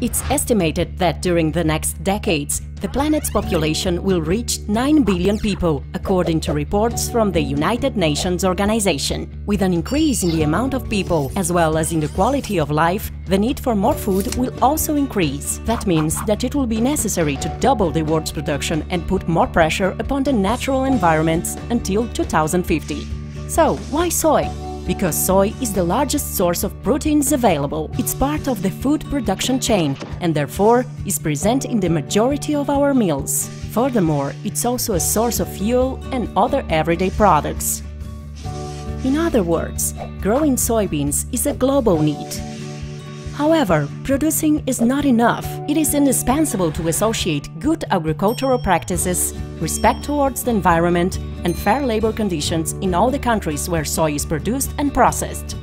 It's estimated that during the next decades, the planet's population will reach 9 billion people, according to reports from the United Nations Organization. With an increase in the amount of people, as well as in the quality of life, the need for more food will also increase. That means that it will be necessary to double the world's production and put more pressure upon the natural environments until 2050. So, why soy? Because soy is the largest source of proteins available. It's part of the food production chain and therefore is present in the majority of our meals. Furthermore, it's also a source of fuel and other everyday products. In other words, growing soybeans is a global need. However, producing is not enough. It is indispensable to associate good agricultural practices, respect towards the environment, and fair labor conditions in all the countries where soy is produced and processed.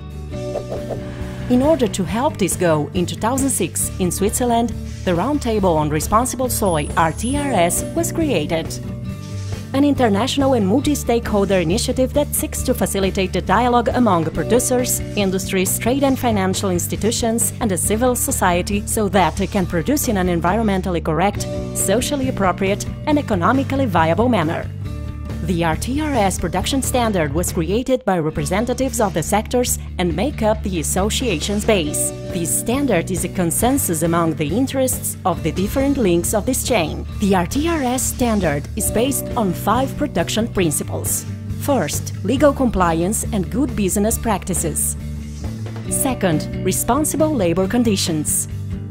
In order to help this goal, in 2006, in Switzerland, the Roundtable on Responsible Soy (RTRS) was created. An international and multi-stakeholder initiative that seeks to facilitate the dialogue among producers, industries, trade and financial institutions, and the civil society so that it can produce in an environmentally correct, socially appropriate, and economically viable manner. The RTRS production standard was created by representatives of the sectors and make up the association's base. This standard is a consensus among the interests of the different links of this chain. The RTRS standard is based on 5 production principles. First, legal compliance and good business practices. Second, responsible labor conditions.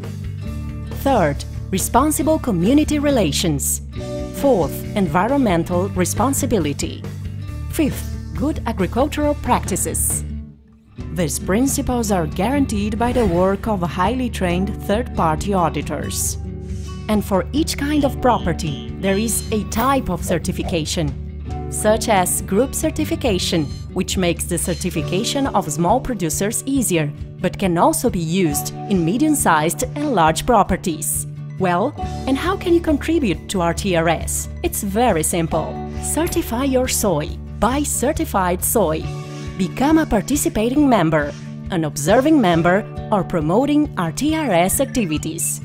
Third, responsible community relations. Fourth, environmental responsibility. Fifth, good agricultural practices. These principles are guaranteed by the work of highly trained third-party auditors. And for each kind of property, there is a type of certification, such as group certification, which makes the certification of small producers easier, but can also be used in medium-sized and large properties. Well, and how can you contribute to RTRS? It's very simple. Certify your soy. Buy certified soy. Become a participating member, an observing member, or promoting RTRS activities.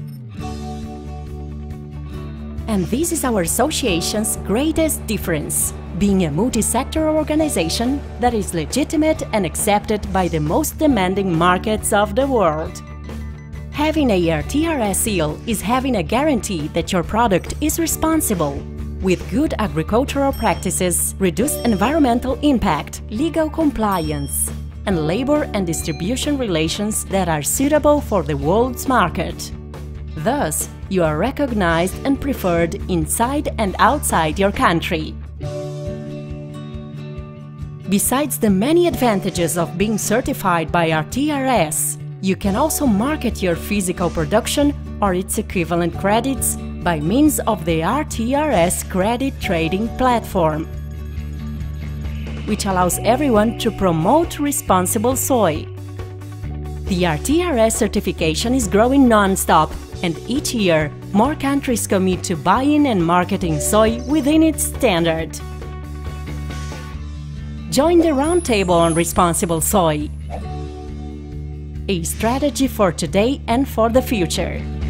And this is our association's greatest difference, being a multi-sectoral organization that is legitimate and accepted by the most demanding markets of the world. Having a RTRS seal is having a guarantee that your product is responsible, with good agricultural practices, reduced environmental impact, legal compliance, and labor and distribution relations that are suitable for the world's market. Thus, you are recognized and preferred inside and outside your country. Besides the many advantages of being certified by RTRS, you can also market your physical production or its equivalent credits by means of the RTRS credit trading platform, which allows everyone to promote responsible soy. The RTRS certification is growing non-stop, and each year more countries commit to buying and marketing soy within its standard. Join the Roundtable on Responsible Soy, a strategy for today and for the future.